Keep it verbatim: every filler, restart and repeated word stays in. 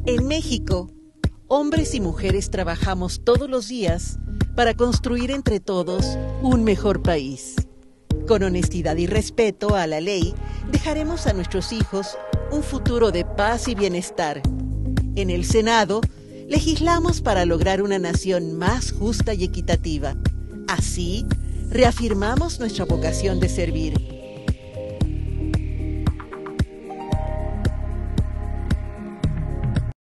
En México, hombres y mujeres trabajamos todos los días para construir entre todos un mejor país. Con honestidad y respeto a la ley, dejaremos a nuestros hijos un futuro de paz y bienestar. En el Senado, legislamos para lograr una nación más justa y equitativa. Así, reafirmamos nuestra vocación de servir.